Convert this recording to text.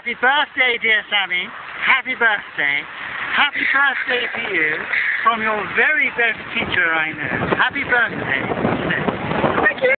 Happy birthday, dear Sammy. Happy birthday. Happy birthday to you from your very best teacher I know. Happy birthday.